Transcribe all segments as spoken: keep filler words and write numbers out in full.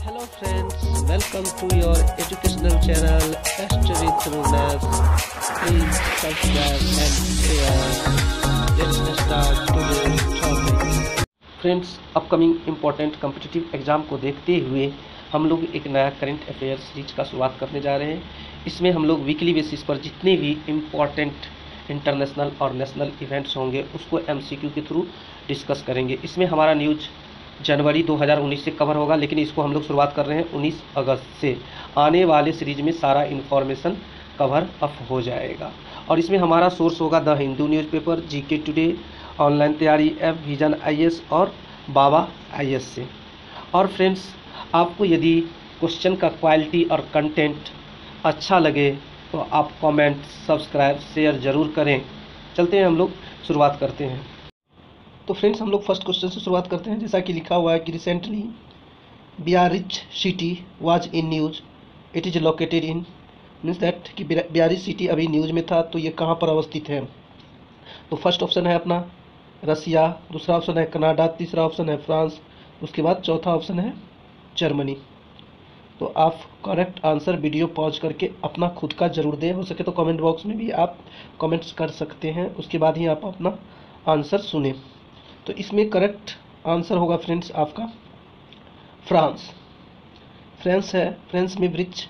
Hello friends, welcome to your educational channel History Through Maths. Please subscribe and share. Let's start today's topic. Friends, upcoming important competitive exam को देखते हुए हम लोग एक नया current affair series का शुरुआत करने जा रहे हैं। इसमें हम लोग वीकली बेसिस पर जितने भी इम्पोर्टेंट इंटरनेशनल और नेशनल इवेंट्स होंगे उसको एमसीक्यू के थ्रू डिस्कस करेंगे। इसमें हमारा न्यूज जनवरी दो हज़ार उन्नीस से कवर होगा, लेकिन इसको हम लोग शुरुआत कर रहे हैं उन्नीस अगस्त से। आने वाले सीरीज में सारा इन्फॉर्मेशन कवर अप हो जाएगा और इसमें हमारा सोर्स होगा the Hindu newspaper, GK today, online तैयारी ऐप, विजन आईएएस और बाबा आईएएस से। और फ्रेंड्स, आपको यदि क्वेश्चन का क्वालिटी और कंटेंट अच्छा लगे तो आप कमेंट, सब्सक्राइब, शेयर ज़रूर करें। चलते हैं, हम लोग शुरुआत करते हैं। तो फ्रेंड्स, हम लोग फर्स्ट क्वेश्चन से शुरुआत करते हैं। जैसा कि लिखा हुआ है कि recently Biarritz city was in news, it is located in, means that कि बियारिच सिटी अभी न्यूज़ में था, तो ये कहाँ पर अवस्थित है। तो फर्स्ट ऑप्शन है अपना रसिया, दूसरा ऑप्शन है कनाडा, तीसरा ऑप्शन है फ्रांस, उसके बाद चौथा ऑप्शन है जर्मनी। तो आप करेक्ट आंसर वीडियो पॉज करके अपना खुद का जरूर दें, हो सके तो कमेंट बॉक्स में भी आप कमेंट्स कर सकते हैं, उसके बाद ही आप अपना आंसर सुने। तो इसमें करेक्ट आंसर होगा फ्रेंड्स आपका फ्रांस। फ्रांस है, फ्रांस में ब्रिज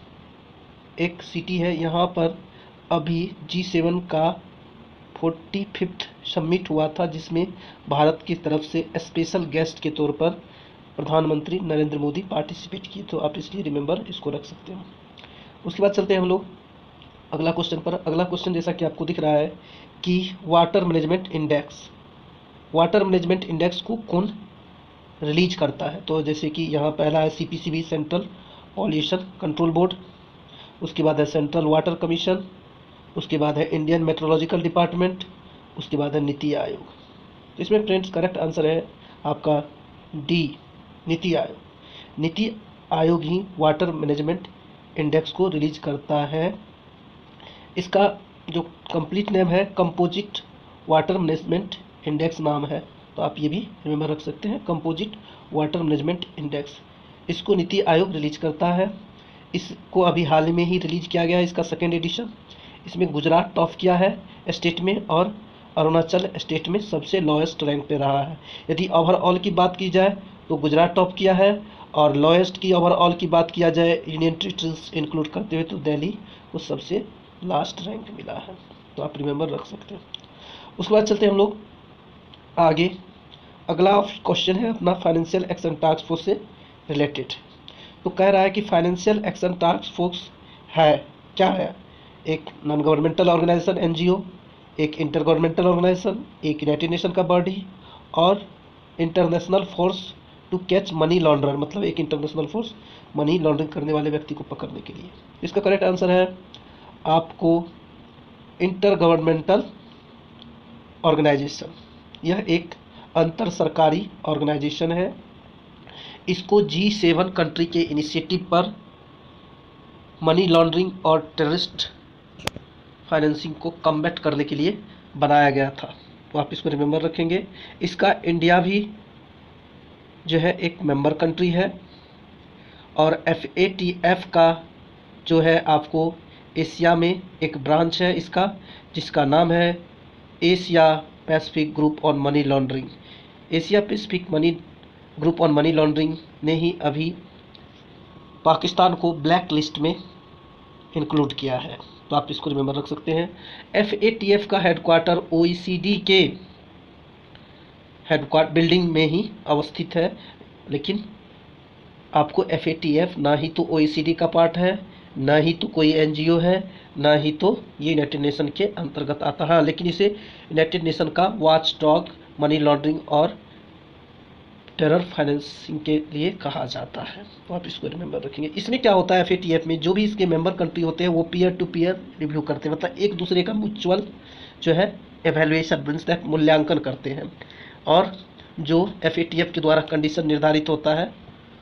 एक सिटी है। यहाँ पर अभी जी सेवन का फोर्टी फिफ्थ समिट हुआ था, जिसमें भारत की तरफ से स्पेशल गेस्ट के तौर पर प्रधानमंत्री नरेंद्र मोदी पार्टिसिपेट किए। तो आप इसलिए रिमेंबर इसको रख सकते हो। उसके बाद चलते हैं हम लोग अगला क्वेश्चन पर। अगला क्वेश्चन जैसा कि आपको दिख रहा है कि water management index, water management index को कौन रिलीज करता है। तो जैसे कि यहाँ पहला है CPCB, central pollution control board, उसके बाद है सेंट्रल वाटर कमीशन, उसके बाद है इंडियन मेट्रोलॉजिकल डिपार्टमेंट, उसके बाद है नीति आयोग। तो इसमें फ्रेंड्स करेक्ट आंसर है आपका डी, नीति आयोग। नीति आयोग ही वाटर मैनेजमेंट इंडेक्स को रिलीज करता है। इसका जो कंप्लीट नेम है कंपोजिट वाटर मैनेजमेंट इंडेक्स नाम है, तो आप ये भी रिमेंबर रख सकते हैं, कंपोजिट वाटर मैनेजमेंट इंडेक्स। इसको नीति आयोग रिलीज करता है। इसको अभी हाल में ही रिलीज किया गया है, इसका सेकेंड एडिशन। इसमें गुजरात टॉप किया है स्टेट में और अरुणाचल स्टेट में सबसे लोएस्ट रैंक पे रहा है। यदि ओवरऑल की बात की जाए तो गुजरात टॉप किया है, और लोएस्ट की ओवरऑल की बात किया जाए यूनियन टेरिटरीज इंक्लूड करते हुए तो दिल्ली को सबसे लास्ट रैंक मिला है। तो आप रिमेंबर रख सकते हैं। उसके बाद चलते हैं हम लोग आगे। अगला क्वेश्चन है अपना फाइनेंशियल एक्शन टास्क फोर्स से रिलेटेड। तो कह रहा है कि फाइनेंशियल एक्शन टास्क फोर्स है क्या है, एक नॉन गवर्नमेंटल ऑर्गेनाइजेशन एनजीओ, एक इंटर गवर्नमेंटल ऑर्गेनाइजेशन, एक यूनाइटेड नेशन का बॉडी और international force to catch money launderer, मतलब एक इंटरनेशनल फोर्स मनी लॉन्ड्रिंग करने वाले व्यक्ति को पकड़ने के लिए। इसका करेक्ट आंसर है आपको इंटर गवर्नमेंटल ऑर्गेनाइजेशन। यह एक अंतर सरकारी ऑर्गेनाइजेशन है। इसको जी सेवन कंट्री के इनिशिएटिव पर मनी लॉन्ड्रिंग और टेररिस्ट फाइनेंसिंग को कम्बैट करने के लिए बनाया गया था। तो आप इसको रिमेंबर रखेंगे। इसका इंडिया भी जो है एक मेंबर कंट्री है, और एफ ए टी एफ का जो है आपको एशिया में एक ब्रांच है इसका, जिसका नाम है Asia Pacific group on money laundering. Asia Pacific money group on money laundering ने ही अभी पाकिस्तान को ब्लैक लिस्ट में इंक्लूड किया है। तो आप इसको रिमेंबर रख सकते हैं। एफ ए टी एफ का headquarter O E C D के हेडक्वार्टर बिल्डिंग में ही अवस्थित है, लेकिन आपको एफ ए टी एफ ना ही तो ओ ई सी डी का पार्ट है, ना ही तो कोई एनजीओ है, ना ही तो ये यूनाइटेड नेशन के अंतर्गत आता है, लेकिन इसे यूनाइटेड नेशन का वॉच डॉग मनी लॉन्ड्रिंग और टेरर फाइनेंसिंग के लिए कहा जाता है। तो आप इसको रिमेंबर रखेंगे। इसमें क्या होता है, एफ ए टी एफ में जो भी इसके मेंबर कंट्री होते हैं वो पीयर टू पीयर रिव्यू करते हैं, मतलब एक दूसरे का म्यूचुअल जो है एवेल्युएशन मीन्स दैट मूल्यांकन करते हैं, और जो एफ ए टी एफ के द्वारा कंडीशन निर्धारित होता है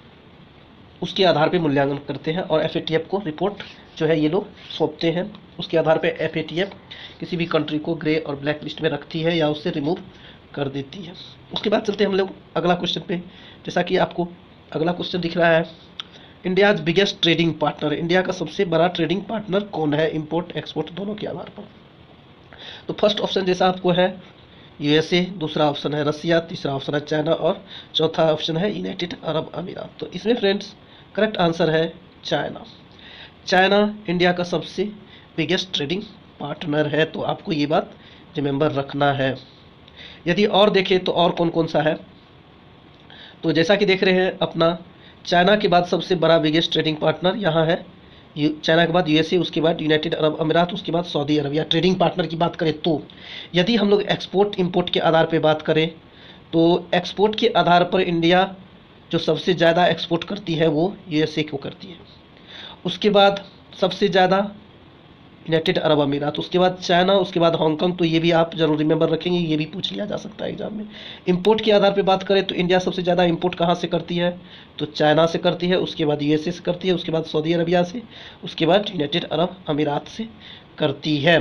उसके आधार पे मूल्यांकन करते हैं, और एफ ए टी एफ को रिपोर्ट जो है ये लोग सौंपते हैं। उसके आधार पे एफ ए टी एफ किसी भी कंट्री को ग्रे और ब्लैक लिस्ट में रखती है या उससे रिमूव कर देती है। उसके बाद चलते हैं हम लोग अगला क्वेश्चन पे। जैसा कि आपको अगला क्वेश्चन दिख रहा है India's biggest trading partner, India का सबसे बड़ा ट्रेडिंग पार्टनर कौन है इंपोर्ट एक्सपोर्ट दोनों के आधार पर? तो फर्स्ट ऑप्शन जैसा आपको है यूएसए, दूसरा ऑप्शन है रसिया, तीसरा ऑप्शन है चाइना और चौथा ऑप्शन है यूनाइटेड अरब अमीरात। तो इसमें फ्रेंड्स करेक्ट आंसर है चाइना। चाइना इंडिया का सबसे बिगेस्ट ट्रेडिंग पार्टनर है, तो आपको ये बात रिमेंबर रखना है। यदि और देखें तो और कौन कौन सा है, तो जैसा कि देख रहे हैं अपना चाइना के बाद सबसे बड़ा बिगेस्ट ट्रेडिंग पार्टनर यहाँ है चाइना के बाद यूएसए, उसके बाद यूनाइटेड अरब अमीरात, उसके बाद सऊदी अरबिया। ट्रेडिंग पार्टनर की बात करें तो यदि हम लोग एक्सपोर्ट इंपोर्ट के आधार पर बात करें तो एक्सपोर्ट के आधार पर इंडिया जो सबसे ज़्यादा एक्सपोर्ट करती है वो यूएसए को करती है, उसके बाद सबसे ज़्यादा यूनाइटेड अरब अमीरात, उसके बाद चाइना, उसके बाद हांगकांग। तो ये भी आप जरूर रिमेंबर रखेंगे, ये भी पूछ लिया जा सकता है एग्जाम में। इंपोर्ट के आधार पे बात करें तो इंडिया सबसे ज़्यादा इंपोर्ट कहाँ से करती है, तो चाइना से करती है, उसके बाद यूएसए से करती है, उसके बाद सऊदी अरबिया से, उसके बाद यूनाइटेड अरब अमीरात से करती है।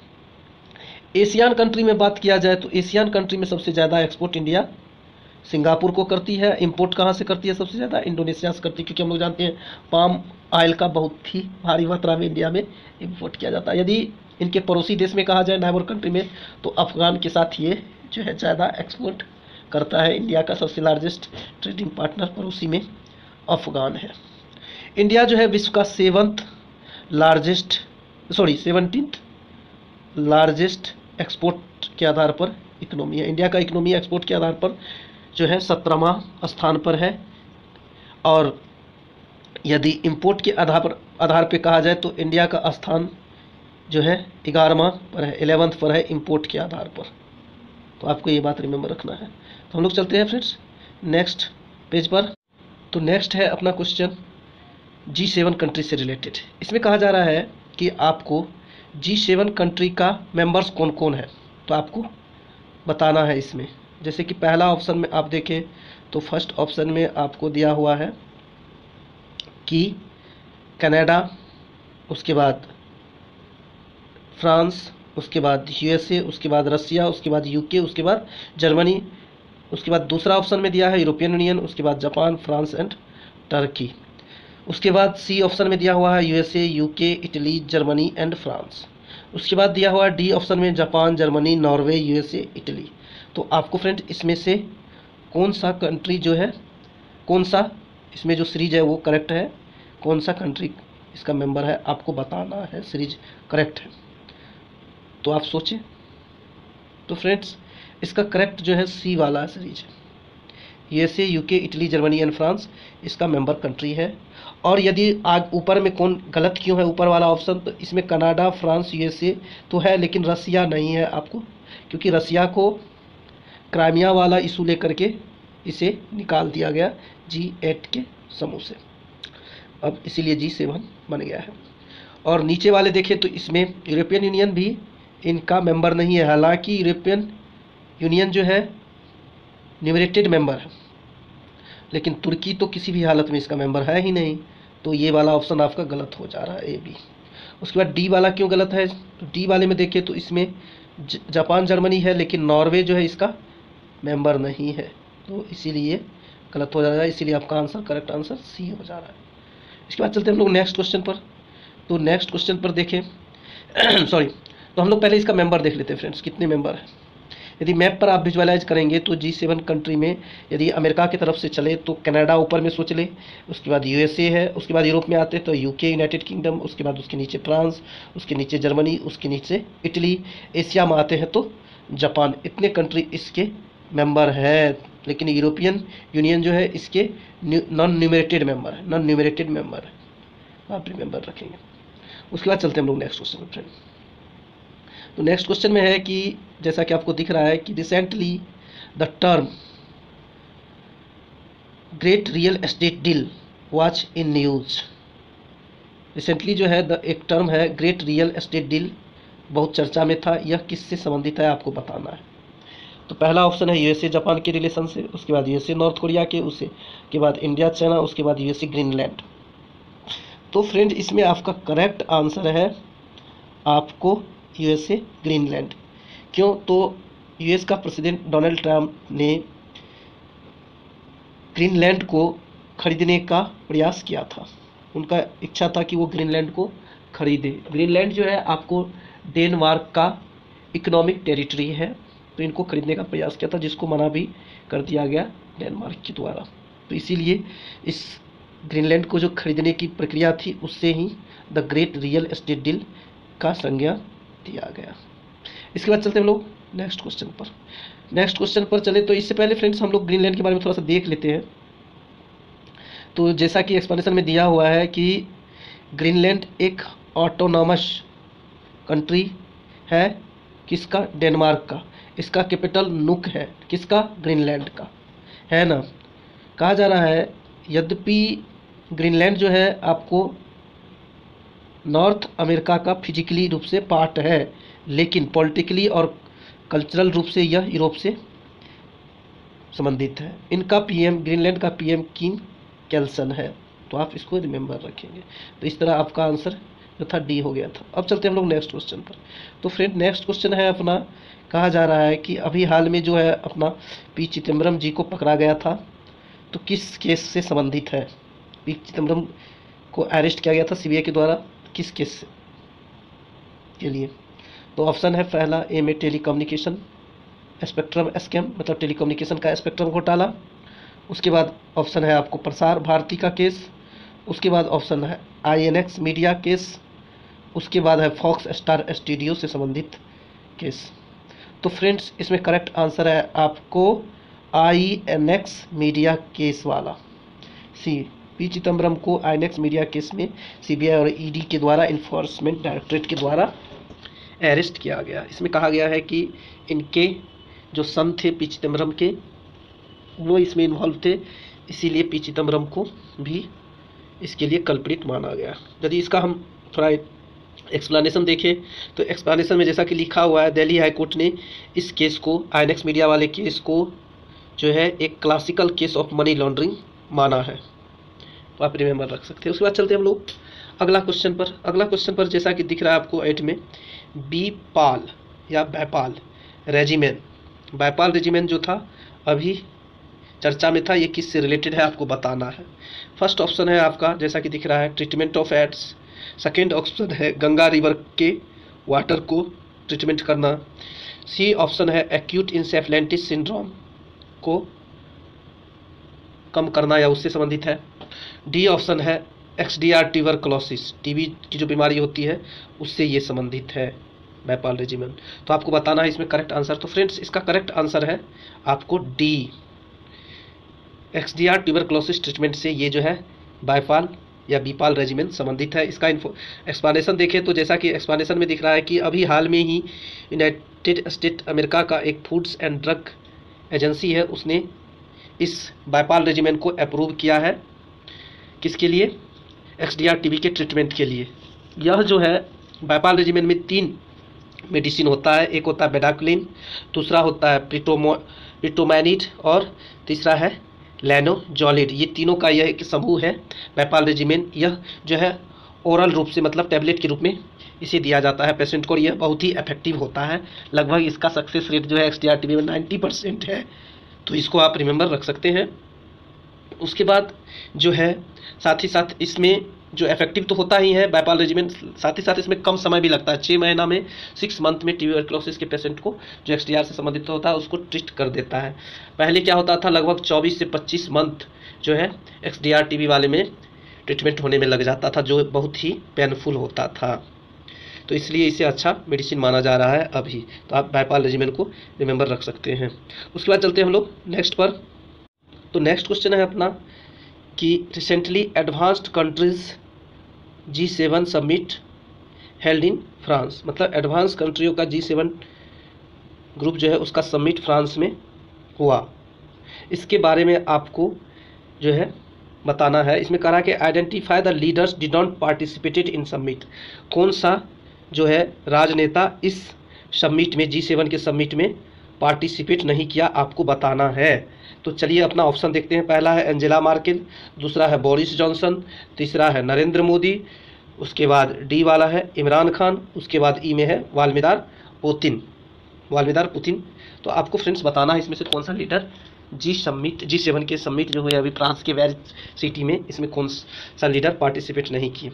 एशियन कंट्री में बात किया जाए तो एशियन कंट्री में सबसे ज़्यादा एक्सपोर्ट इंडिया सिंगापुर को करती है। इंपोर्ट कहाँ से करती है सबसे ज़्यादा, इंडोनेशिया से करती है, क्योंकि हम लोग जानते हैं पाम ऑयल का बहुत ही भारी मात्रा में इंडिया में इंपोर्ट किया जाता है। यदि इनके पड़ोसी देश में कहा जाए नाइबर कंट्री में तो अफगान के साथ ये जो है ज़्यादा एक्सपोर्ट करता है। इंडिया का सबसे लार्जेस्ट ट्रेडिंग पार्टनर पड़ोसी में अफगान है। इंडिया जो है विश्व का seventh largest sorry seventeenth largest export के आधार पर इकोनॉमी है। इंडिया का इकोनॉमी एक्सपोर्ट के आधार पर जो है सत्रहवां स्थान पर है, और यदि इंपोर्ट के आधार पर आधार पे कहा जाए तो इंडिया का स्थान जो है ग्यारहवां पर है, इलेवंथ पर है इंपोर्ट के आधार पर। तो आपको ये बात रिमेंबर रखना है। तो हम लोग चलते हैं फ्रेंड्स नेक्स्ट पेज पर। तो नेक्स्ट है अपना क्वेश्चन जी सेवन कंट्री से रिलेटेड। इसमें कहा जा रहा है कि आपको जी सेवन कंट्री का मेंबर्स कौन कौन है, तो आपको बताना है इसमें। जैसे कि पहला ऑप्शन में आप देखें तो फर्स्ट ऑप्शन में आपको दिया हुआ है कि कनाडा, उसके बाद फ्रांस, उसके बाद यूएसए, उसके बाद रसिया, उसके बाद यूके, उसके बाद जर्मनी, उसके बाद दूसरा ऑप्शन में दिया है यूरोपियन यूनियन, उसके बाद जापान, फ्रांस एंड टर्की। उसके बाद सी ऑप्शन में दिया हुआ है USA, UK, Italy, Germany and France. उसके बाद दिया हुआ है डी ऑप्शन में Japan, Germany, Norway, USA, Italy. तो आपको फ्रेंड इसमें से कौन सा कंट्री जो है, कौन सा इसमें जो सीरीज है वो करेक्ट है, कौन सा कंट्री इसका मेंबर है आपको बताना है, सीरीज करेक्ट है। तो आप सोचें। तो फ्रेंड्स इसका करेक्ट जो है सी वाला सीरीज है, USA, UK, Italy, Germany and France इसका मेंबर कंट्री है। और यदि आग ऊपर में कौन गलत क्यों है ऊपर वाला ऑप्शन, तो इसमें कनाडा, फ्रांस, यूएसए तो है लेकिन रसिया नहीं है आपको, क्योंकि रसिया को क्राइमिया वाला इशू लेकर के इसे निकाल दिया गया जी एट के समूह से, अब इसीलिए जी सेवन बन गया है। और नीचे वाले देखें तो इसमें यूरोपियन यूनियन भी इनका मेंबर नहीं है, हालांकि यूरोपियन यूनियन जो है न्यूमरेटेड मेंबर है, लेकिन तुर्की तो किसी भी हालत में इसका मेंबर है ही नहीं। तो ये वाला ऑप्शन आपका गलत हो जा रहा है, ए बी। उसके बाद डी वाला क्यों गलत है, तो डी वाले में देखें तो इसमें जापान, जर्मनी है लेकिन नॉर्वे जो है इसका मेंबर नहीं है, तो इसीलिए गलत हो जा रहा है, इसीलिए आपका आंसर करेक्ट आंसर सी हो जा रहा है। इसके बाद चलते हैं हम लोग नेक्स्ट क्वेश्चन पर। तो नेक्स्ट क्वेश्चन पर देखें सॉरी तो हम लोग पहले इसका मेंबर देख लेते हैं फ्रेंड्स, कितने मेंबर हैं। यदि मैप पर आप विजुअलाइज करेंगे तो जी सेवन कंट्री में यदि अमेरिका की तरफ से चले तो कनाडा ऊपर में सोच ले, उसके बाद यूएसए है, उसके बाद यूरोप में आते हैं तो यूके, यूनाइटेड किंगडम, उसके बाद उसके नीचे फ्रांस, उसके नीचे जर्मनी, उसके नीचे इटली। एशिया में आते हैं तो जापान। इतने कंट्री इसके मेंबर है, लेकिन यूरोपियन यूनियन जो है इसके नॉन न्यूमरेटेड मेंबर है, नॉन न्यूमरेटेड मेंबर है, आप रिमेंबर रखेंगे। उसके बाद चलते हैं हम लोग नेक्स्ट क्वेश्चन में फ्रेंड। तो नेक्स्ट क्वेश्चन में है कि जैसा कि आपको दिख रहा है कि recently the term great real estate deal watch in news. Recently जो है द एक टर्म है ग्रेट रियल एस्टेट डील, बहुत चर्चा में था, यह किससे संबंधित है आपको बताना है। तो पहला ऑप्शन है यूएसए जापान के रिलेशन से, उसके बाद यूएसए नॉर्थ कोरिया के, उससे के बाद इंडिया चाइना, उसके बाद यूएसए ग्रीनलैंड। तो फ्रेंड इसमें आपका करेक्ट आंसर है आपको यूएसए ग्रीनलैंड। क्यों, तो यूएस का प्रेसिडेंट डोनाल्ड ट्रंप ने ग्रीनलैंड को खरीदने का प्रयास किया था। उनका इच्छा था कि वो ग्रीनलैंड को खरीदे। ग्रीनलैंड जो है आपको डेनमार्क का इकोनॉमिक टेरिटरी है, तो इनको खरीदने का प्रयास किया था, जिसको मना भी कर दिया गया डेनमार्क के द्वारा। तो इसीलिए इस ग्रीनलैंड को जो खरीदने की प्रक्रिया थी उससे ही the great real estate deal का संज्ञा दिया गया। इसके बाद चलते हम लोग नेक्स्ट क्वेश्चन पर। नेक्स्ट क्वेश्चन पर चले तो इससे पहले फ्रेंड्स हम लोग ग्रीनलैंड के बारे में थोड़ा सा देख लेते हैं। तो जैसा कि एक्सप्लेनेशन में दिया हुआ है कि ग्रीनलैंड एक ऑटोनॉमस कंट्री है, किसका? डेनमार्क का। इसका कैपिटल नुक है, किसका? ग्रीनलैंड का, है ना। कहा जा रहा है यद्यपि ग्रीनलैंड जो है आपको नॉर्थ अमेरिका का फिजिकली रूप से पार्ट है, लेकिन पॉलिटिकली और कल्चरल रूप से यह यूरोप से संबंधित है। इनका पीएम, ग्रीनलैंड का पीएम किंग कैल्सन है, तो आप इसको रिमेंबर रखेंगे। तो इस तरह आपका आंसर जो था डी हो गया था। अब चलते हैं हम लोग नेक्स्ट क्वेश्चन पर। तो फ्रेंड नेक्स्ट क्वेश्चन है अपना, कहा जा रहा है कि अभी हाल में जो है अपना पी चिदम्बरम जी को पकड़ा गया था, तो किस केस से संबंधित है? पी चिदम्बरम को अरेस्ट किया गया था सीबीआई के द्वारा, किस केस के लिए? तो ऑप्शन है पहला ए में टेलीकम्युनिकेशन स्पेक्ट्रम स्कैम, मतलब टेलीकम्युनिकेशन का स्पेक्ट्रम घोटाला। उसके बाद ऑप्शन है आपको प्रसार भारती का केस। उसके बाद ऑप्शन है आईएनएक्स मीडिया केस। उसके बाद है फॉक्स स्टार स्टूडियो से संबंधित केस। तो फ्रेंड्स इसमें करेक्ट आंसर है आपको आईएनएक्स मीडिया केस वाला सी। पी चिदम्बरम को आईएनएक्स मीडिया केस में सीबीआई और ईडी के द्वारा, इन्फोर्समेंट डायरेक्टरेट के द्वारा अरेस्ट किया गया। इसमें कहा गया है कि इनके जो सन थे पी चिदम्बरम के, वो इसमें इन्वॉल्व थे, इसीलिए पी चिदम्बरम को भी इसके लिए कल्प्रिट माना गया। यदि इसका हम थोड़ा एक्सप्लेनेशन देखें तो एक्सप्लेनेशन में जैसा कि लिखा हुआ है, दिल्ली हाई कोर्ट ने इस केस को, आईएनएक्स मीडिया वाले केस को जो है एक classical case of money laundering माना है, तो आप रिमेंबर रख सकते हैं। उसके बाद चलते हैं हम लोग अगला क्वेश्चन पर। अगला क्वेश्चन पर जैसा कि दिख रहा है आपको एट में, बीपाल या बैपाल रेजिमेंट, बैपाल रेजिमेंट जो था अभी चर्चा में था, ये किससे रिलेटेड है आपको बताना है। फर्स्ट ऑप्शन है आपका जैसा कि दिख रहा है treatment of AIDS. Second option है गंगा रिवर के वाटर को ट्रीटमेंट करना। सी ऑप्शन है एक्यूट इंसेफ्लाइटिस सिंड्रोम को कम करना या उससे संबंधित है। डी ऑप्शन है एक्सडीआर ट्यूबरकुलोसिस, टीबी की जो बीमारी होती है उससे ये संबंधित है बैपाल रेजिमेंट। तो आपको बताना है इसमें करेक्ट आंसर। तो फ्रेंड्स इसका करेक्ट आंसर है आपको डी, एक्सडीआर ट्यूबरकुलोसिस ट्रीटमेंट से ये जो है बैपाल या बीपाल रेजिमेंट संबंधित है। इसका इन्फो एक्सप्लेनेशन देखें तो जैसा कि एक्सप्लेनेशन में दिख रहा है कि अभी हाल में ही यूनाइटेड स्टेट अमेरिका का एक फूड्स एंड ड्रग एजेंसी है, उसने इस बैपाल रेजिमेंट को अप्रूव किया है। किसके लिए? एक्सडीआर टीबी के ट्रीटमेंट के लिए। यह जो है बैपाल रेजिमेंट में तीन मेडिसिन होता है, एक होता है बेडाक्लिन, दूसरा होता है प्रिटोमो प्रिटोमैनिड और तीसरा है लैनोजॉलिड। ये तीनों का यह एक समूह है बैपाल रेजिमेंट। यह जो है ओरल रूप से, मतलब टैबलेट के रूप में इसे दिया जाता है पेशेंट को, और यह बहुत ही इफेक्टिव होता है। लगभग इसका सक्सेस रेट जो है एक्सडीआर टीबी में नाइन्टी परसेंट है, तो इसको आप रिमेंबर रख सकते हैं। उसके बाद जो है साथ ही साथ इसमें जो इफेक्टिव तो होता ही है बैपाल रेजिमेंट, साथ ही साथ इसमें कम समय भी लगता है। छः महीना में, सिक्स मंथ में ट्यूबरकुलोसिस के पेशेंट को जो एक्सडीआर से संबंधित होता है उसको ट्रीट कर देता है। पहले क्या होता था, लगभग चौबीस से पच्चीस मंथ जो है एक्सडीआर टीबी वाले में ट्रीटमेंट होने में लग जाता था, जो बहुत ही पेनफुल होता था। तो इसलिए इसे अच्छा मेडिसिन माना जा रहा है अभी। तो आप बैपाल रेजिमेंट को रिमेंबर रख सकते हैं। उसके बाद चलते हैं हम लोग नेक्स्ट पर। तो नेक्स्ट क्वेश्चन है अपना कि recently advanced countries G seven summit held in France, मतलब एडवांस कंट्रियों का जी सेवन ग्रुप जो है उसका समिट फ्रांस में हुआ। इसके बारे में आपको जो है बताना है। इसमें कहा कि identify the leaders did not participated in summit. कौन सा जो है राजनेता इस समिट में, जी सेवन के समिट में पार्टिसिपेट नहीं किया, आपको बताना है। तो चलिए अपना ऑप्शन देखते हैं। पहला है एंजेला मार्केल, दूसरा है बोरिस जॉनसन, तीसरा है नरेंद्र मोदी, उसके बाद डी वाला है इमरान खान, उसके बाद ई में है व्लादिमीर पुतिन, व्लादिमीर पुतिन। तो आपको फ्रेंड्स बताना है इसमें से कौन सा leader G summit G seven के समिट जो हुए अभी फ्रांस के वेरिस सिटी में, इसमें कौन सा लीडर पार्टिसिपेट नहीं किए?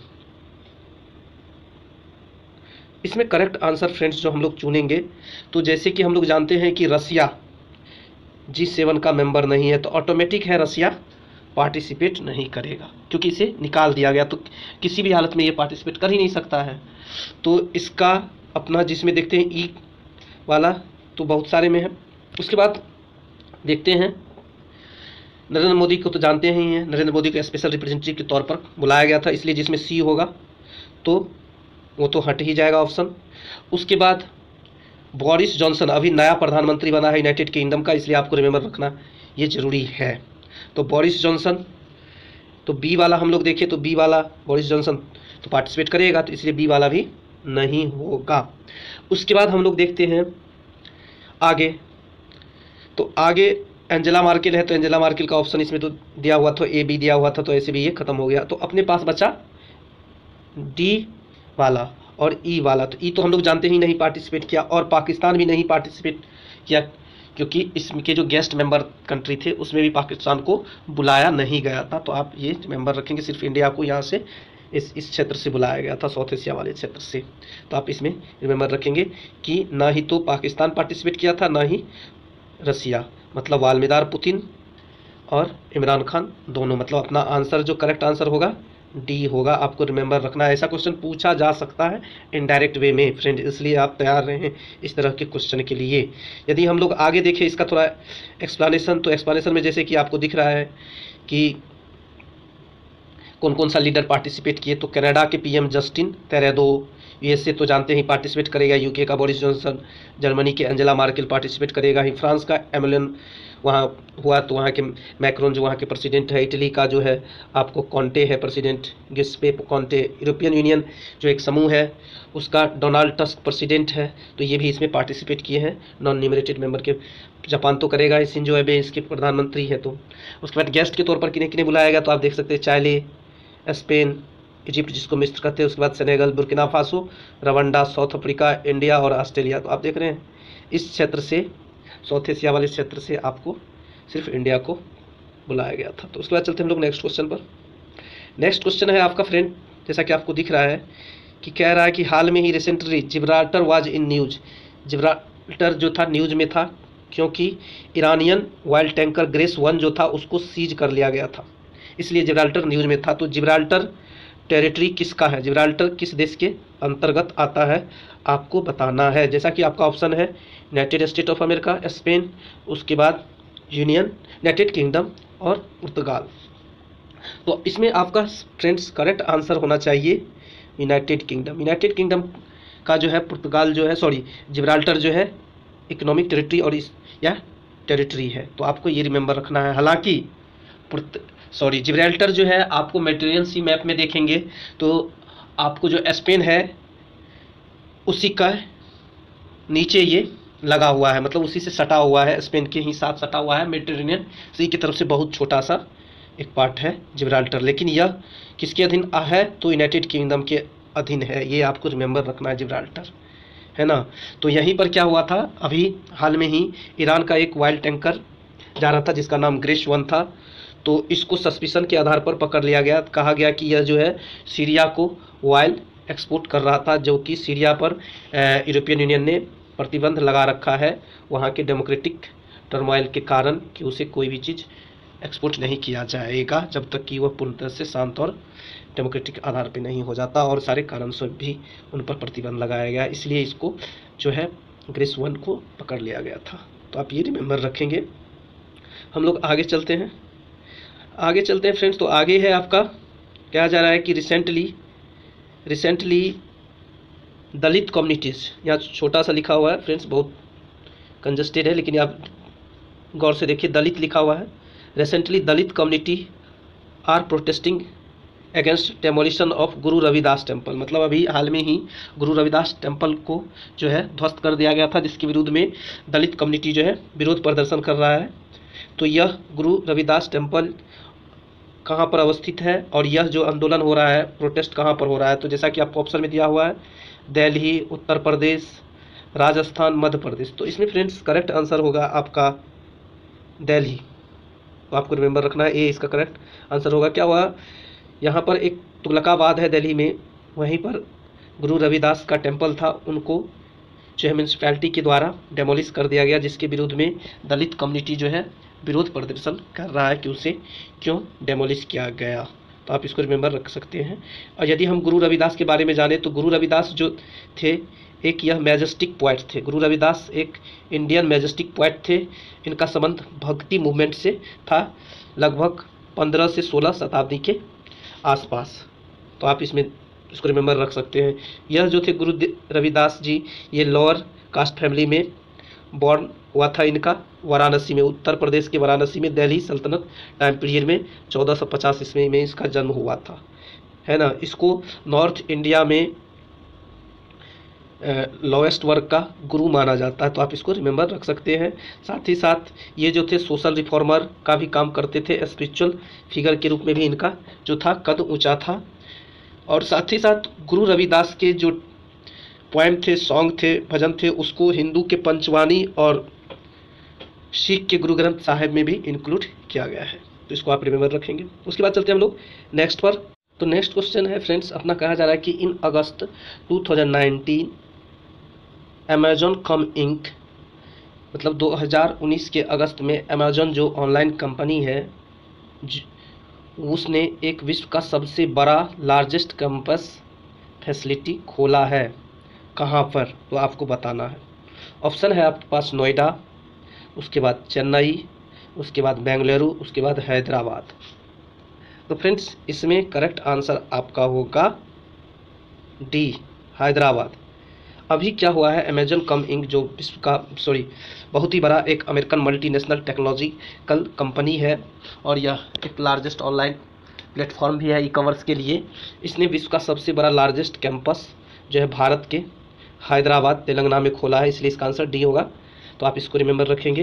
इसमें करेक्ट आंसर फ्रेंड्स जो हम लोग चुनेंगे, तो जैसे कि हम लोग जानते हैं कि रसिया जी सेवन का मेंबर नहीं है, तो ऑटोमेटिक है रसिया पार्टिसिपेट नहीं करेगा, क्योंकि इसे निकाल दिया गया, तो किसी भी हालत में ये पार्टिसिपेट कर ही नहीं सकता है। तो इसका अपना जिसमें देखते हैं ई वाला, तो बहुत सारे में है। उसके बाद देखते हैं नरेंद्र मोदी को, तो जानते ही हैं नरेंद्र मोदी को स्पेशल रिप्रेजेंटेटिव के तौर पर बुलाया गया था, इसलिए जिसमें सी होगा तो वो तो हट ही जाएगा ऑप्शन। उसके बाद बोरिस जॉनसन अभी नया प्रधानमंत्री बना है यूनाइटेड किंगडम का, इसलिए आपको रिमेंबर रखना ये जरूरी है। तो बोरिस जॉनसन, तो बी वाला हम लोग देखें तो बी वाला बोरिस जॉनसन तो पार्टिसिपेट करेगा, तो इसलिए बी वाला भी नहीं होगा। उसके बाद हम लोग देखते हैं आगे, तो आगे एंजेला मार्केल है, तो एंजेला मार्केल का ऑप्शन इसमें तो दिया हुआ था, ए बी दिया हुआ था, तो ऐसे भी ये खत्म हो गया। तो अपने पास बचा डी वाला और ई वाला, तो ई तो हम लोग जानते ही नहीं पार्टिसिपेट किया, और पाकिस्तान भी नहीं पार्टिसिपेट किया, क्योंकि इसमें के जो गेस्ट मेंबर कंट्री थे उसमें भी पाकिस्तान को बुलाया नहीं गया था। तो आप ये मेंबर रखेंगे, सिर्फ इंडिया को यहाँ से इस इस क्षेत्र से बुलाया गया था, साउथ एशिया वाले क्षेत्र से। तो आप इसमें रिमेंबर रखेंगे कि ना ही तो पाकिस्तान पार्टिसिपेट किया था, ना ही रसिया, मतलब वालमीदार पुतिन और इमरान खान दोनों। मतलब अपना आंसर जो करेक्ट आंसर होगा डी होगा, आपको रिमेंबर रखना है। ऐसा क्वेश्चन पूछा जा सकता है इनडायरेक्ट वे में फ्रेंड, इसलिए आप तैयार रहें इस तरह के क्वेश्चन के लिए। यदि हम लोग आगे देखें इसका थोड़ा एक्सप्लेनेशन, तो एक्सप्लेनेशन में जैसे कि आपको दिख रहा है कि कौन कौन सा लीडर पार्टिसिपेट किए, तो कनाडा के पीएम जस्टिन ट्रूडो, यूएसए तो जानते ही पार्टिसिपेट करेगा, यूके का बोरिस जॉनसन, जर्मनी के एंजेला मार्केल पार्टिसिपेट करेगा ही, फ्रांस का एमुलन वहाँ हुआ तो वहाँ के मैक्रोन जो वहाँ के प्रेसिडेंट है, इटली का जो है आपको कॉन्टे है president, Giuseppe Conte, European Union जो एक समूह है उसका डोनाल्ड टस्क प्रेसिडेंट है, तो ये भी इसमें पार्टिसिपेट किए हैं नॉन न्यूमरेटेड मेंबर के। जापान तो करेगा, शिंजो एबे इसके प्रधानमंत्री है। तो उसके बाद गेस्ट के तौर पर किन्हें किन्हें बुलाएगा, तो आप देख सकते हैं चाइले, स्पेन, इजिप्ट जिसको मिस्र कहते हैं, उसके बाद Senegal, Burkina Faso, Rwanda, South Africa, India और ऑस्ट्रेलिया। तो आप देख रहे हैं इस क्षेत्र से, साउथ एशिया वाले क्षेत्र से आपको सिर्फ इंडिया को बुलाया गया था। तो उसके बाद चलते हैं हम लोग नेक्स्ट क्वेश्चन पर। नेक्स्ट क्वेश्चन है आपका फ्रेंड, जैसा कि आपको दिख रहा है कि कह रहा है कि हाल में ही recently Gibraltar was in news. Gibraltar जो था न्यूज में था, क्योंकि Iranian oil tanker Grace one जो था उसको सीज कर लिया गया था, इसलिए जिब्राल्टर न्यूज में था। तो जिब्राल्टर टेरिटरी किसका है, जिब्राल्टर किस देश के अंतर्गत आता है, आपको बताना है। जैसा कि आपका ऑप्शन है United State of America, Spain, उसके बाद यूनियन यूनाइटेड किंगडम और पुर्तगाल। तो इसमें आपका फ्रेंड्स करेक्ट आंसर होना चाहिए यूनाइटेड किंगडम। यूनाइटेड किंगडम का जो है पुर्तगाल जो है, सॉरी जिब्राल्टर जो है इकोनॉमिक टेरिटरी और इस यह टेरिटरी है, तो आपको ये रिमेंबर रखना है। हालांकि सॉरी जिब्राल्टर जो है आपको मेडिटेरेनियन सी मैप में देखेंगे तो आपको जो स्पेन है उसी का नीचे ये लगा हुआ है, मतलब उसी से सटा हुआ है, स्पेन के ही साथ सटा हुआ है, मेडिटेरेनियन सी की तरफ से बहुत छोटा सा एक पार्ट है जिब्राल्टर। लेकिन यह किसके अधीन है, तो यूनाइटेड किंगडम के अधीन है, ये आपको रिमेंबर रखना है जिब्राल्टर, है ना। तो यहीं पर क्या हुआ था, अभी हाल में ही ईरान का एक ऑयल टैंकर जा रहा था जिसका नाम ग्रेस वन था, तो इसको सस्पिशन के आधार पर पकड़ लिया गया। कहा गया कि यह जो है सीरिया को ऑयल एक्सपोर्ट कर रहा था, जो कि सीरिया पर यूरोपियन यूनियन ने प्रतिबंध लगा रखा है वहाँ के डेमोक्रेटिक टर्मोइल के कारण, कि उसे कोई भी चीज़ एक्सपोर्ट नहीं किया जाएगा जब तक कि वह पूर्णतः से शांत और डेमोक्रेटिक आधार पर नहीं हो जाता, और सारे कारण से भी उन पर प्रतिबंध लगाया गया, इसलिए इसको जो है ग्रेस वन को पकड़ लिया गया था। तो आप ये रिमेंबर रखेंगे। हम लोग आगे चलते हैं, आगे चलते हैं फ्रेंड्स। तो आगे है आपका कहा जा रहा है कि रिसेंटली रिसेंटली दलित कम्युनिटीज़, यहाँ छोटा सा लिखा हुआ है फ्रेंड्स, बहुत कंजस्टेड है, लेकिन आप गौर से देखिए दलित लिखा हुआ है। Recently Dalit community are protesting against demolition of Guru Ravidas temple, मतलब अभी हाल में ही गुरु रविदास टेम्पल को जो है ध्वस्त कर दिया गया था, जिसके विरुद्ध में दलित कम्युनिटी जो है विरोध प्रदर्शन कर रहा है। तो यह गुरु रविदास टेम्पल कहाँ पर अवस्थित है, और यह जो आंदोलन हो रहा है, प्रोटेस्ट कहाँ पर हो रहा है, तो जैसा कि आपको ऑप्शन में दिया हुआ है दिल्ली, उत्तर प्रदेश, राजस्थान, मध्य प्रदेश। तो इसमें फ्रेंड्स करेक्ट आंसर होगा आपका दिल्ली। तो आपको रिमेंबर रखना है, ए इसका करेक्ट आंसर होगा। क्या हुआ, यहाँ पर एक तुगलकाबाद है दिल्ली में, वहीं पर गुरु रविदास का टेम्पल था, उनको जो है म्यूनसिपैलिटी के द्वारा डेमोलिश कर दिया गया, जिसके विरोध में दलित कम्युनिटी जो है विरोध प्रदर्शन कर रहा है कि उसे क्यों डेमोलिश किया गया। तो आप इसको रिमेंबर रख सकते हैं। और यदि हम गुरु रविदास के बारे में जाने तो गुरु रविदास जो थे एक यह मैजेस्टिक पोएट थे। गुरु रविदास एक इंडियन मैजेस्टिक पोएट थे। इनका संबंध भक्ति मूवमेंट से था, लगभग पंद्रह से सोलह शताब्दी के आसपास। तो आप इसमें इसको रिमेंबर रख सकते हैं। यह जो थे गुरु रविदास जी, ये लोअर कास्ट फैमिली में बॉर्न हुआ था इनका, वाराणसी में, उत्तर प्रदेश के वाराणसी में, दिल्ली सल्तनत टाइम पीरियड में चौदह सौ पचास ईस्वी में इसका जन्म हुआ था, है ना। इसको नॉर्थ इंडिया में लोएस्ट वर्ग का गुरु माना जाता है। तो आप इसको रिमेंबर रख सकते हैं। साथ ही साथ ये जो थे सोशल रिफॉर्मर का भी काम करते थे, स्पिरिचुअल फिगर के रूप में भी इनका जो था कद ऊंचा था। और साथ ही साथ गुरु रविदास के जो पोएम थे, सॉन्ग थे, भजन थे, उसको हिंदू के पंचवाणी और सिख के गुरु ग्रंथ साहिब में भी इंक्लूड किया गया है। तो इसको आप रिमेंबर रखेंगे। उसके बाद चलते हैं हम लोग नेक्स्ट पर। तो नेक्स्ट क्वेश्चन है फ्रेंड्स, अपना कहा जा रहा है कि in August two thousand nineteen Amazon com Inc, मतलब दो हज़ार उन्नीस के अगस्त में अमेजॉन जो ऑनलाइन कंपनी है, उसने एक विश्व का सबसे बड़ा लार्जेस्ट कैंपस फैसिलिटी खोला है। कहाँ पर, तो आपको बताना है। ऑप्शन है आपके पास नोएडा, उसके बाद चेन्नई, उसके बाद बेंगलुरु, उसके बाद हैदराबाद। तो फ्रेंड्स इसमें करेक्ट आंसर आपका होगा डी, हैदराबाद। अभी क्या हुआ है, अमेजॉन कम इंक जो विश्व का सॉरी बहुत ही बड़ा एक अमेरिकन मल्टीनेशनल टेक्नोलॉजिकल कंपनी है, और यह एक लार्जेस्ट ऑनलाइन प्लेटफॉर्म भी है ई कॉमर्स के लिए। इसने विश्व का सबसे बड़ा लार्जेस्ट कैंपस जो है भारत के हैदराबाद तेलंगाना में खोला है, इसलिए इसका आंसर डी होगा। तो आप इसको रिमेंबर रखेंगे।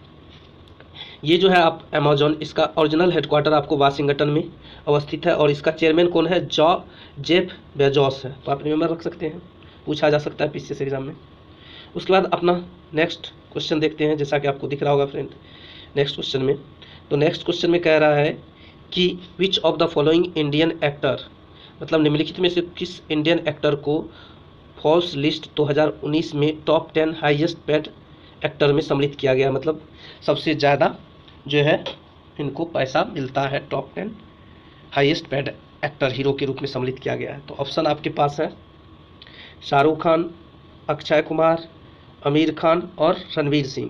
ये जो है आप अमेजॉन, इसका ओरिजिनल हेडक्वार्टर आपको वाशिंगटन में अवस्थित है, और इसका चेयरमैन कौन है, जॉ जेफ बेजोस है। तो आप रिमेंबर रख सकते हैं, पूछा जा सकता है पीसीएस एग्जाम में। उसके बाद अपना नेक्स्ट क्वेश्चन देखते हैं, जैसा कि आपको दिख रहा होगा फ्रेंड नेक्स्ट क्वेश्चन में। तो नेक्स्ट क्वेश्चन में कह रहा है कि which of the following Indian actor, मतलब निम्नलिखित में से किस इंडियन एक्टर को फोर्ब्स लिस्ट दो हज़ार उन्नीस में top ten highest paid actor में सम्मिलित किया गया, मतलब सबसे ज़्यादा जो है इनको पैसा मिलता है, top ten highest paid actor hero के रूप में सम्मिलित किया गया है। तो ऑप्शन आपके पास है शाहरुख खान, अक्षय कुमार, आमिर खान और रणवीर सिंह।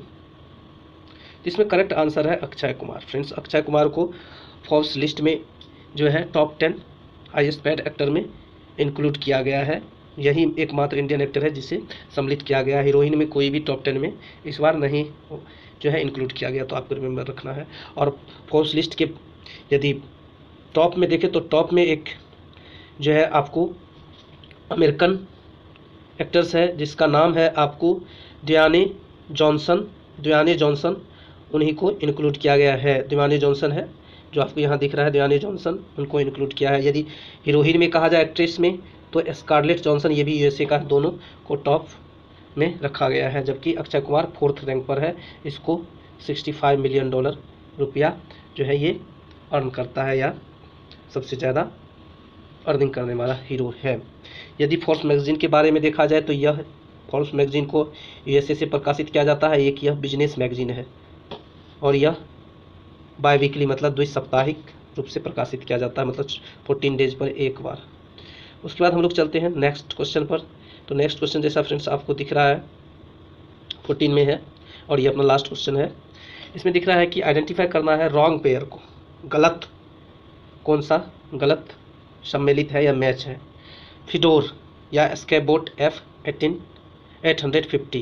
इसमें करेक्ट आंसर है अक्षय कुमार। फ्रेंड्स अक्षय कुमार को फोर्ब्स लिस्ट में जो है top ten highest paid actor में इंक्लूड किया गया है। यही एकमात्र इंडियन एक्टर है जिसे सम्मिलित किया गया। हीरोइन में कोई भी टॉप टेन में इस बार नहीं जो है इंक्लूड किया गया। तो आपको रिमेंबर रखना है। और फोर्ब्स लिस्ट के यदि टॉप में देखें तो टॉप में एक जो है आपको अमेरिकन एक्टर्स है जिसका नाम है आपको ड्वेन जॉनसन। ड्वेन जॉनसन उन्हीं को इंक्लूड किया गया है। ड्वेन जॉनसन है जो आपको यहाँ दिख रहा है, ड्वेन जॉनसन, उनको इंक्लूड किया है। यदि हीरोइन में कहा जाए एक्ट्रेस में तो स्कारलेट जॉनसन, ये भी यूएसए का, दोनों को टॉप में रखा गया है। जबकि अक्षय कुमार फोर्थ रैंक पर है, इसको पैंसठ मिलियन डॉलर रुपया जो है ये अर्न करता है, या सबसे ज़्यादा अर्निंग करने वाला हीरो है। यदि फोर्ब्स मैगजीन के बारे में देखा जाए तो यह फोर्ब्स मैगजीन को यूएसए से प्रकाशित किया जाता है। एक यह बिजनेस मैगजीन है और यह बाय वीकली मतलब द्विसाप्ताहिक रूप से प्रकाशित किया जाता है, मतलब फोर्टीन डेज पर एक बार। उसके बाद हम लोग चलते हैं नेक्स्ट क्वेश्चन पर। तो नेक्स्ट क्वेश्चन जैसा फ्रेंड्स आपको दिख रहा है फोर्टीन में है, और ये अपना लास्ट क्वेश्चन है। इसमें दिख रहा है कि आइडेंटिफाई करना है रॉन्ग पेयर को, गलत कौन सा गलत सम्मिलित है या मैच है। फिडोर या Skybot F eighteen eight hundred fifty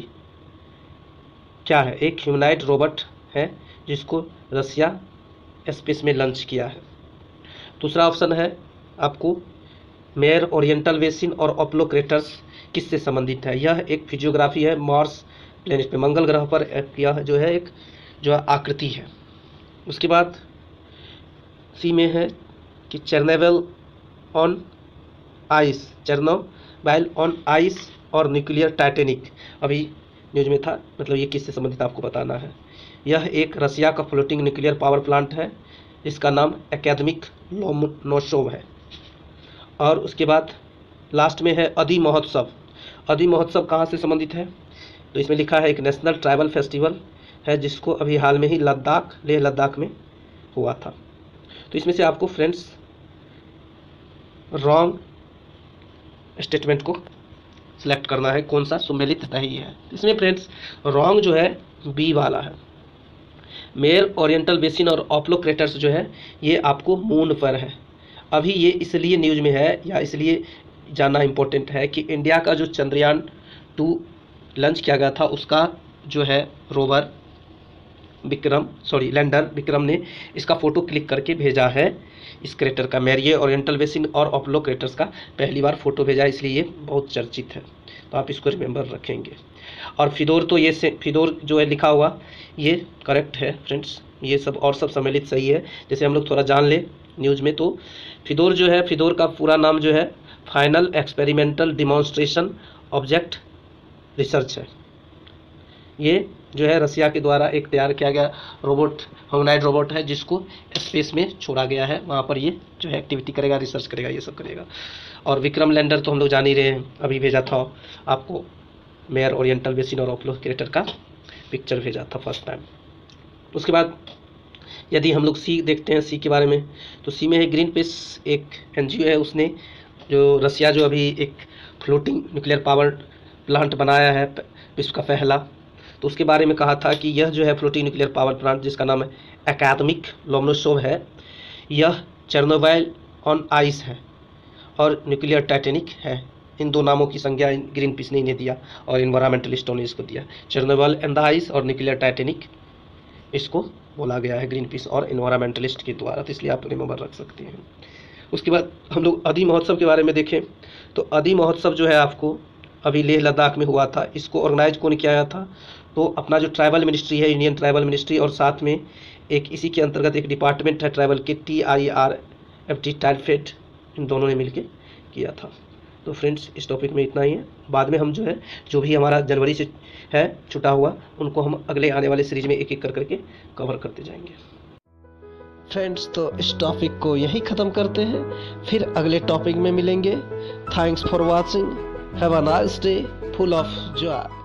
क्या है, एक ह्यूमनॉइड रोबोट है जिसको रसिया स्पेस में लॉन्च किया है। दूसरा ऑप्शन है आपको मेयर ओरिएंटल बेसिन और अपोलो क्रेटर्स किससे संबंधित है। यह एक फिजियोग्राफी है मार्स प्लेनेट पे, मंगल ग्रह पर यह जो है एक जो है आकृति है। उसके बाद सी में है कि Chernobyl on ice, Chernobyl on ice और न्यूक्लियर टाइटेनिक, अभी न्यूज में था, मतलब ये किससे संबंधित आपको बताना है। यह एक रसिया का फ्लोटिंग न्यूक्लियर पावर प्लांट है, इसका नाम एकेडमिक लोमोनोसोव है। और उसके बाद लास्ट में है आदि महोत्सव। आदि महोत्सव कहाँ से संबंधित है, तो इसमें लिखा है एक नेशनल ट्राइबल फेस्टिवल है, जिसको अभी हाल में ही लद्दाख लेह लद्दाख में हुआ था। तो इसमें से आपको फ्रेंड्स रॉन्ग स्टेटमेंट को सिलेक्ट करना है, कौन सा सुमेलित नहीं है। इसमें फ्रेंड्स रॉन्ग जो है बी वाला है। मेयर ओरिएंटल बेसिन और ऑप्लो क्रेटर्स जो है ये आपको मून पर है। अभी ये इसलिए न्यूज में है या इसलिए जानना इम्पोर्टेंट है कि इंडिया का जो चंद्रयान टू लॉन्च किया गया था, उसका जो है rover Vikram sorry lander Vikram ने इसका फ़ोटो क्लिक करके भेजा है इस क्रेटर का। मेरिये ओरिएंटल बेसिन और ऑप्लो क्रेटर्स का पहली बार फ़ोटो भेजा, इसलिए ये बहुत चर्चित है, तो आप इसको रिमेंबर रखेंगे। और फिदोर तो ये से फिदोर जो है लिखा हुआ ये करेक्ट है फ्रेंड्स, ये सब और सब सम्मिलित सही है। जैसे हम लोग थोड़ा जान ले न्यूज़ में, तो फिदोर जो है, फिदोर का पूरा नाम जो है final experimental demonstration object research है। ये जो है रसिया के द्वारा एक तैयार किया गया रोबोट ह्यूमनॉइड रोबोट है, जिसको स्पेस में छोड़ा गया है, वहाँ पर ये जो है एक्टिविटी करेगा, रिसर्च करेगा, ये सब करेगा। और विक्रम लैंडर तो हम लोग जान ही रहे हैं, अभी भेजा था आपको मेयर ओरिएंटल बेसिन और ऑप्लो क्रेटर का पिक्चर भेजा था फर्स्ट टाइम। उसके बाद यदि हम लोग सी देखते हैं, सी के बारे में, तो सी में है ग्रीन पीस, एक एनजीओ है, उसने जो रसिया जो अभी एक फ्लोटिंग न्यूक्लियर पावर प्लांट बनाया है विश्व का पहला, तो उसके बारे में कहा था कि यह जो है फ्लोटिंग न्यूक्लियर पावर प्लांट जिसका नाम है एकेडमिक लोमोनोसोव है, यह चेर्नोबिल ऑन आइस है और न्यूक्लियर टाइटेनिक है। इन दो नामों की संज्ञा ग्रीन पीस ने इन्हें दिया और इन्वायरमेंटलिस्टों ने इसको दिया। चेर्नोबिल एंड द आइस और न्यूक्लियर टाइटेनिक इसको बोला गया है ग्रीन पीस और इन्वायरमेंटलिस्ट के द्वारा, तो इसलिए आप रिमेंबर रख सकते हैं। उसके बाद हम लोग आदि महोत्सव के बारे में देखें, तो आदि महोत्सव जो है आपको अभी लेह लद्दाख में हुआ था। इसको ऑर्गेनाइज कौन किया गया था, तो अपना जो ट्राइबल मिनिस्ट्री है, इंडियन ट्राइबल मिनिस्ट्री, और साथ में एक इसी के अंतर्गत एक डिपार्टमेंट है ट्राइबल के, T I R F T TRIFED, इन दोनों ने मिलकर किया था। तो फ्रेंड्स इस टॉपिक में इतना ही है। बाद में हम जो है जो भी हमारा जनवरी से है छुटा हुआ, उनको हम अगले आने वाले सीरीज में एक एक कर करके कवर करते जाएंगे। फ्रेंड्स तो इस टॉपिक को यही ख़त्म करते हैं, फिर अगले टॉपिक में मिलेंगे। Thanks for watching, have a nice day full of Joy.